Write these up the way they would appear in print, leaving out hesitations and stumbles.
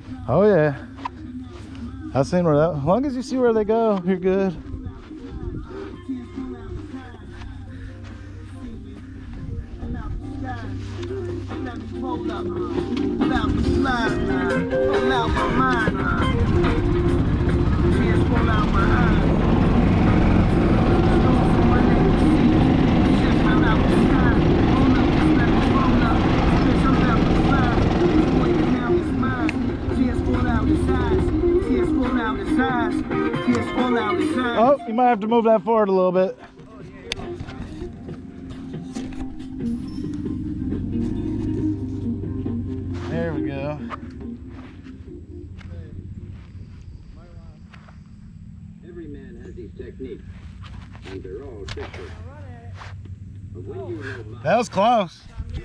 Oh yeah. I've seen where that. As long as you see where they go, you're good. Oh, you might have to move that forward a little bit. There we go. Every man has his technique, and they're all different. But when you know mine, That was close.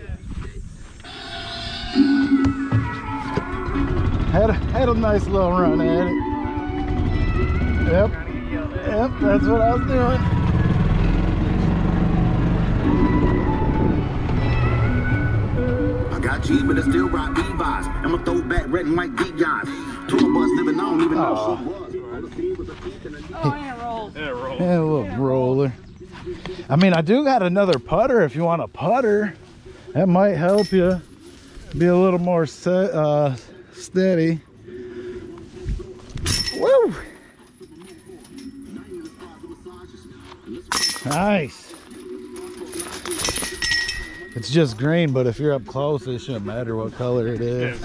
Had a nice little run at it. Yep. Yep, that's what I was doing. I got cheese, but I still rock Levi's. I'm a throwback red and white Dion's. Tour bus living on, even though she was. Yeah, a little roller. I mean, I do got another putter if you want a putter. That might help you be a little more steady. Woo! Nice. It's just green, but if you're up close, it shouldn't matter what color it is.